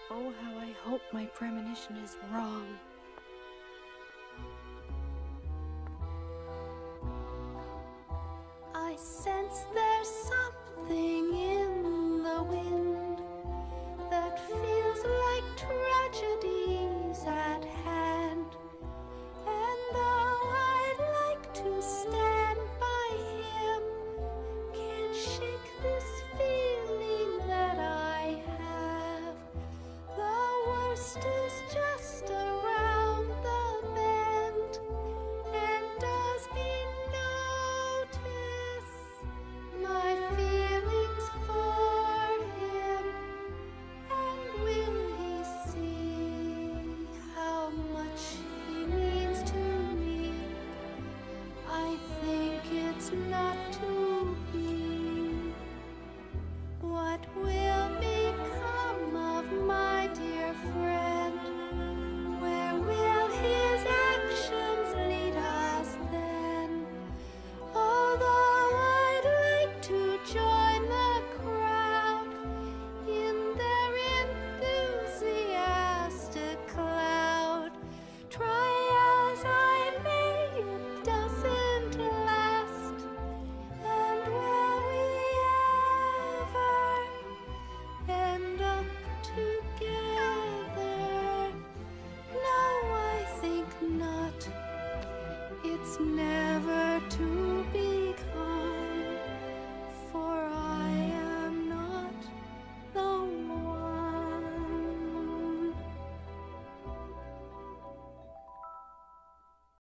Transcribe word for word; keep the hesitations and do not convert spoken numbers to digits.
Oh, how I hope my premonition is wrong. I sense there's something in the wind that feels like tragedies at hand. And though I'd like to stand by him, can't shake this feeling that I have. The worst is just